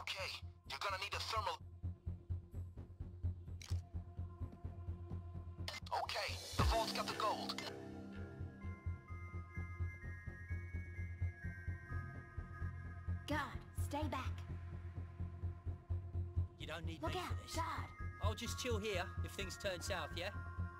Okay, you're gonna need a thermal... Okay, the vault's got the gold. Guard, stay back. You don't need Look me out, for this. guard. I'll just chill here if things turn south, yeah?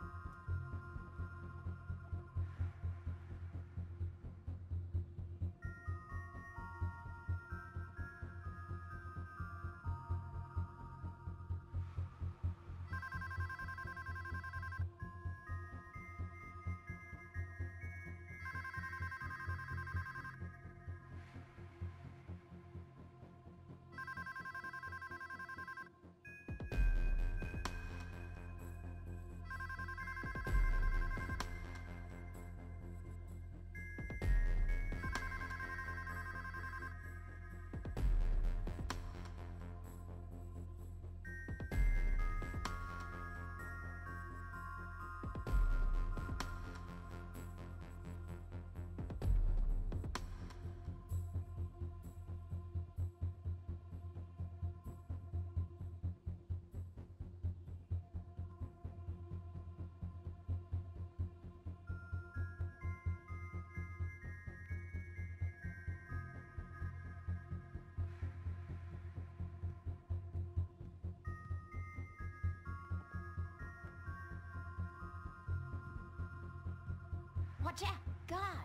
Watch out, guard.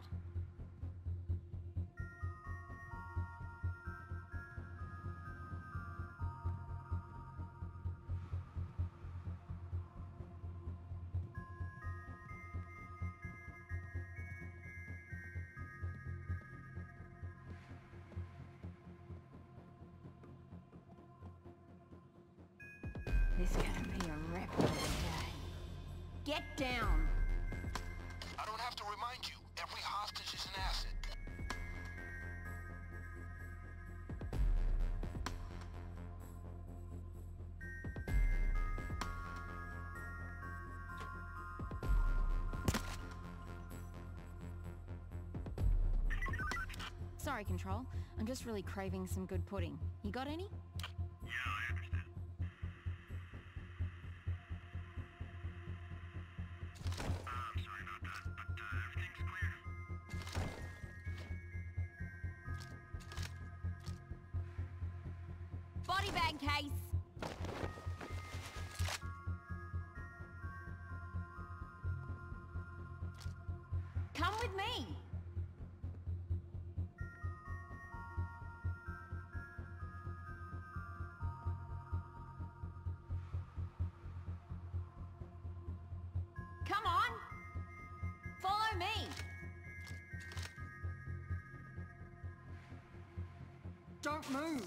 This is gonna be a reputable day. Get down! I don't have to remind you, every hostage is an asset. Sorry, Control. I'm just really craving some good pudding. You got any? Yeah, I understand. I'm sorry about that, but everything's clear. Body bag case! Come with me! Come on! Follow me! Don't move!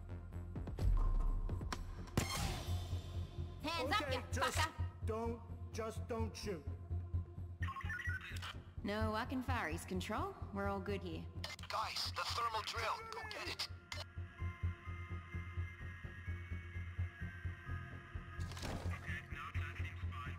Hands up, you just fucker! don't just don't shoot. No, I can fire ease control. We're all good here. Guys, the thermal drill. Go get it. Okay, now that seems fine.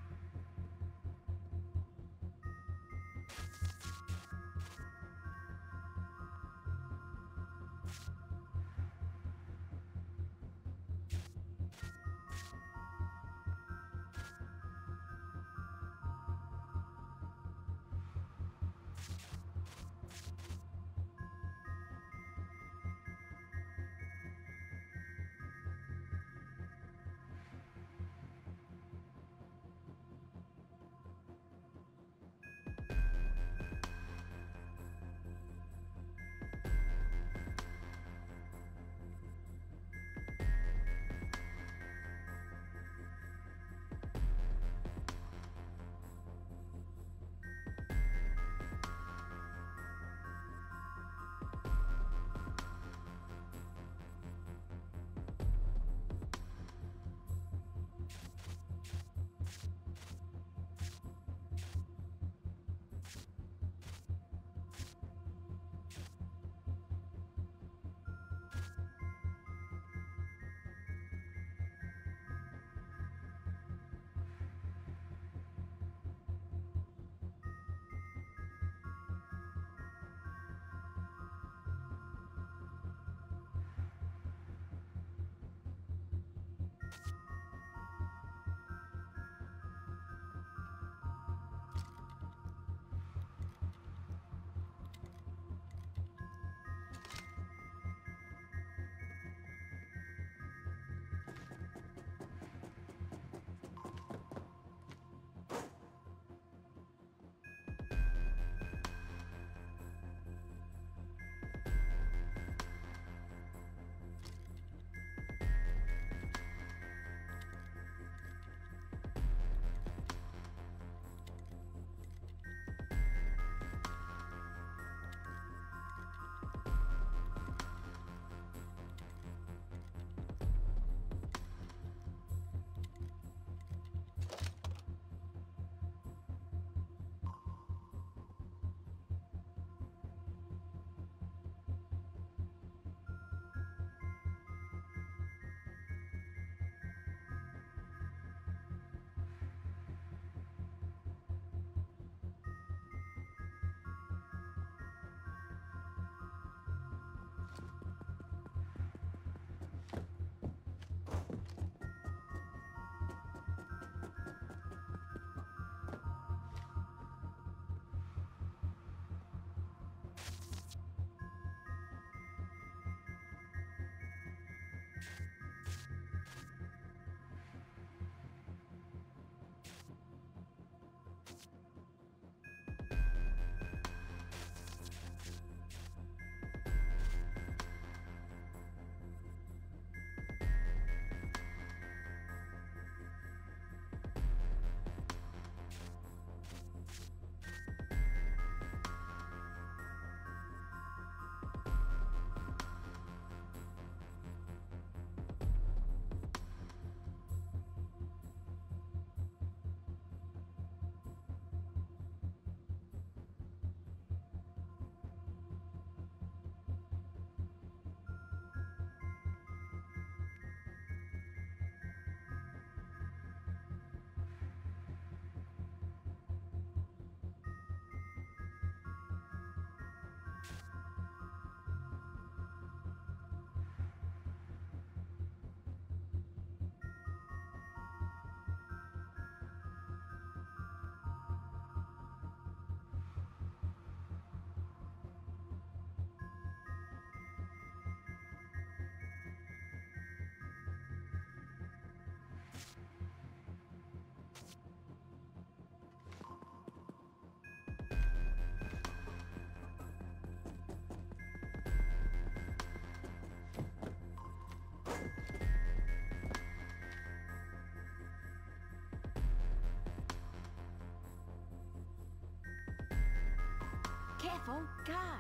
Careful, guard.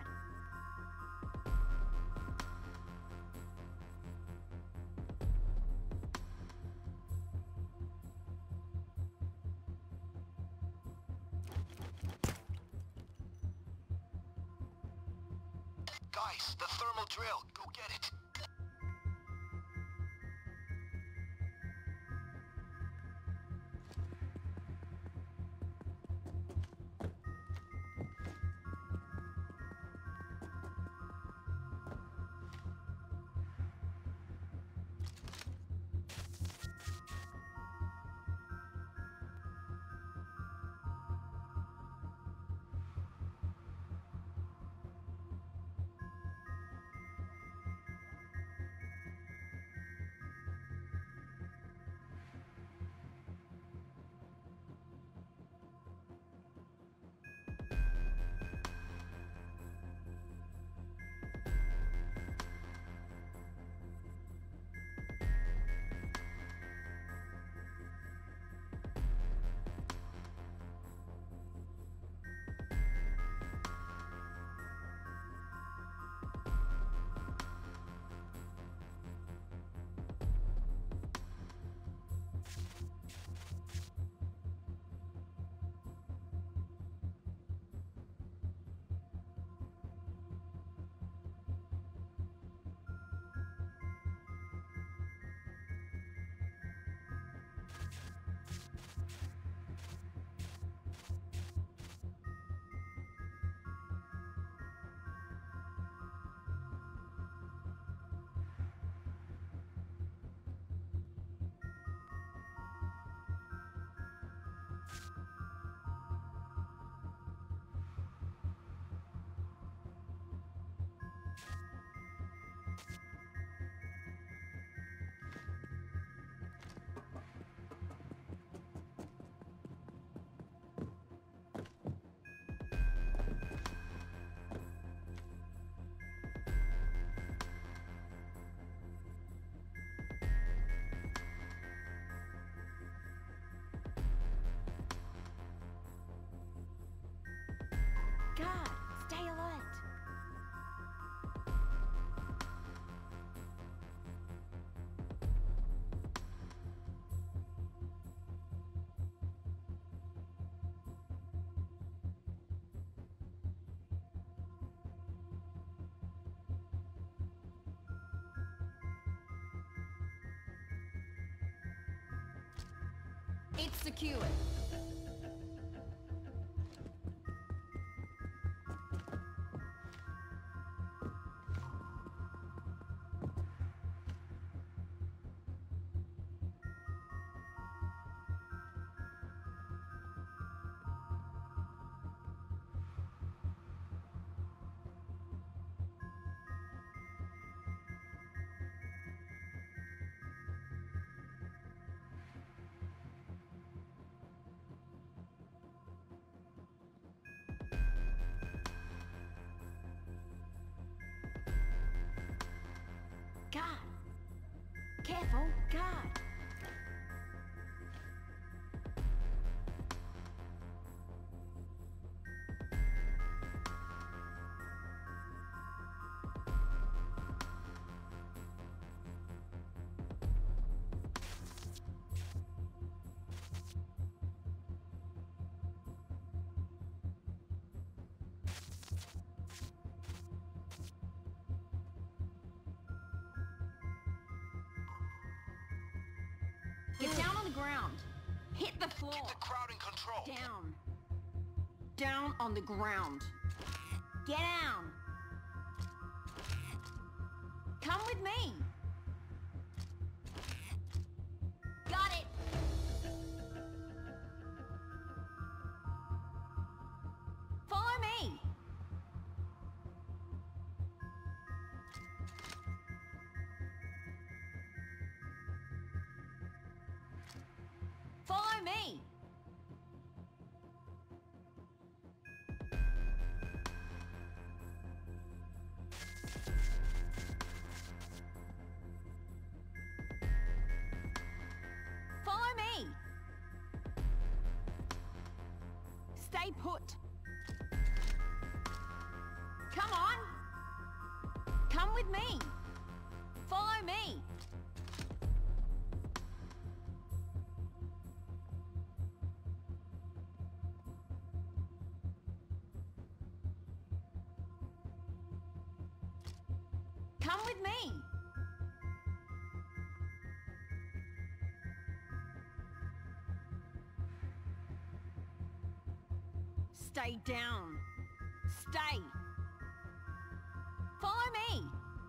the thermal drill. Go get it. God, stay alert. It's secured. God. Careful, God. Get down on the ground. Hit the floor. Keep the crowd in control. Down. Down on the ground. Get down. Come with me. Got it. Follow me. Follow me. Follow me. Stay put. Come on. Come with me. Follow me. Come with me. Stay down. Stay. Follow me.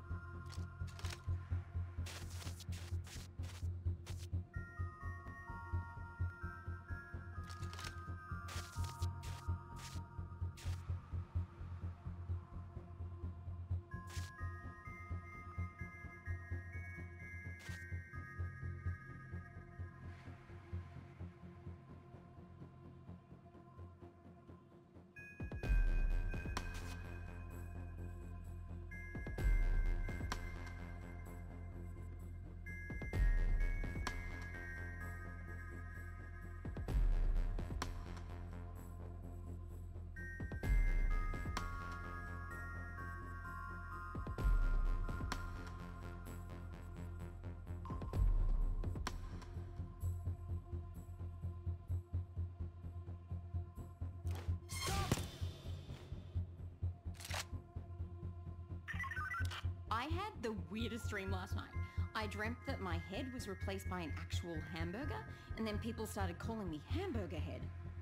I had the weirdest dream last night. I dreamt that my head was replaced by an actual hamburger, and then people started calling me Hamburger Head.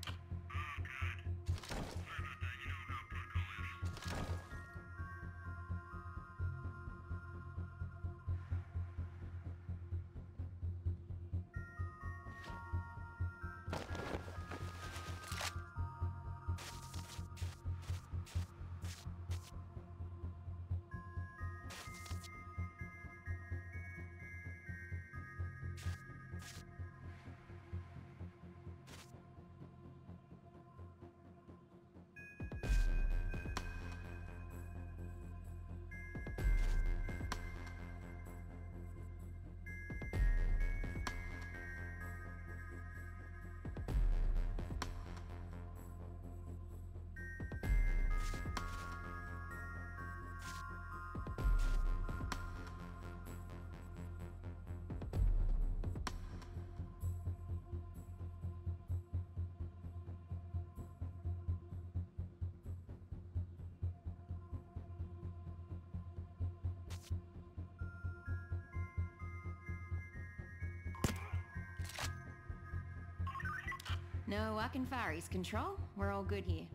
No Akinfari's control. We're all good here.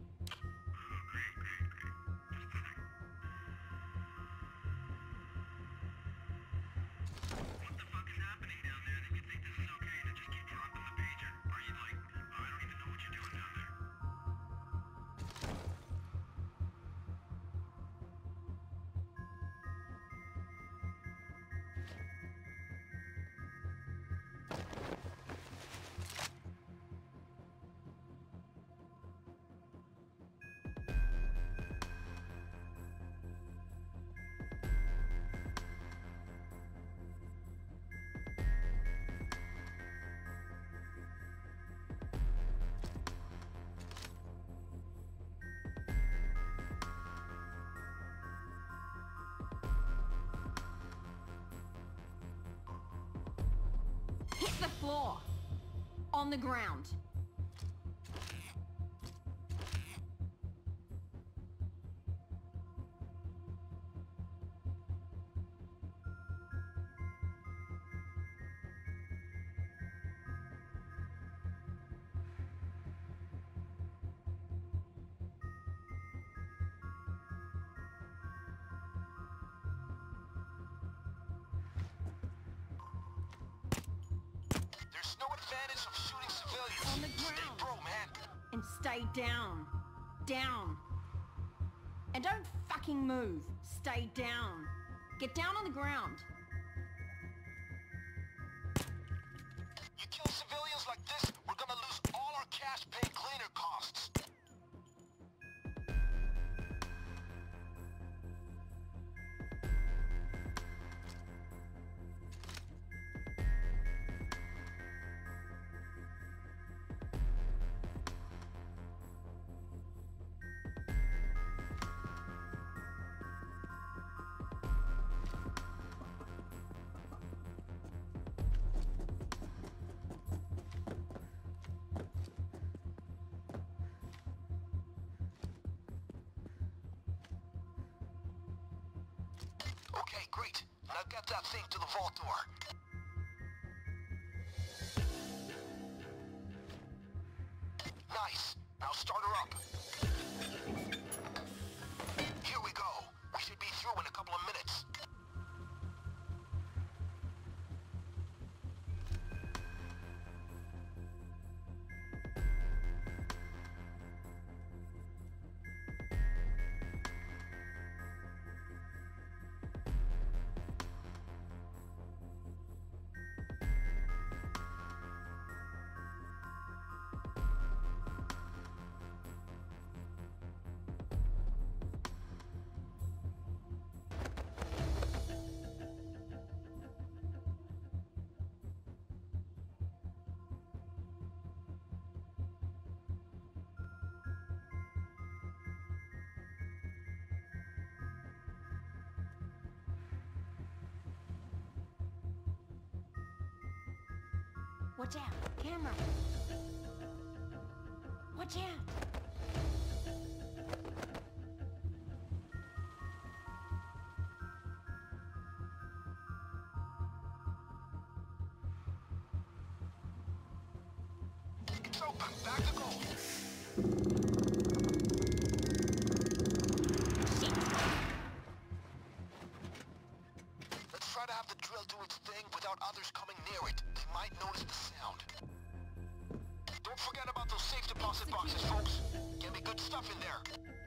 What the fuck is happening down there that you think this is okay to just keep dropping the pager? Are you like, I don't even know what you're doing down there. Hit the floor. On the ground. There's no advantage of shooting civilians. On the Stay ground. pro, man. And stay down. Down. And don't fucking move. Stay down. Get down on the ground. You kill civilians like this, we're gonna lose all our cash paying cleaner costs. Okay, great. Now get that thing to the vault door. Nice. Now start her up. Here we go. We should be through in a couple of minutes. Watch out! Camera! Watch out! It's open. Back to goal. Let's try to have the drill do its thing without others coming near it. They might notice the sound. Don't forget about those safe deposit boxes, folks. Can be good stuff in there.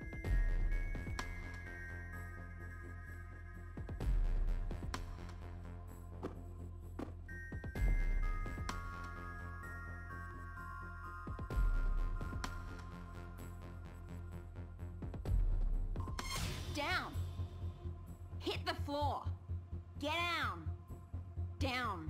Down! Hit the floor! Get down! Down!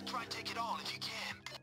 Try and take it all if you can.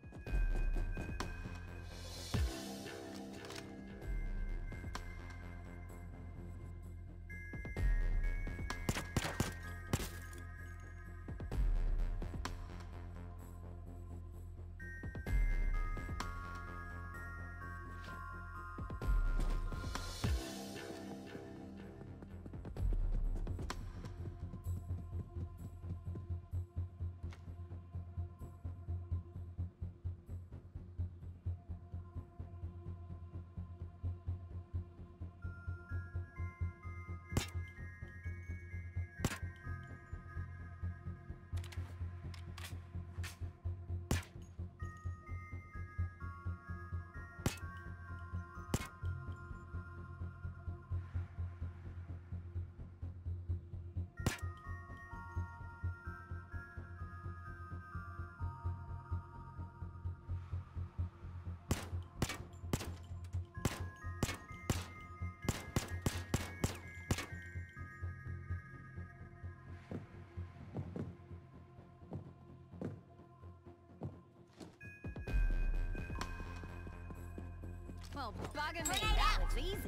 Well, bugging me, that was easy.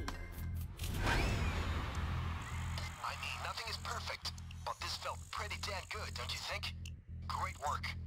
I mean, nothing is perfect, but this felt pretty damn good, don't you think? Great work.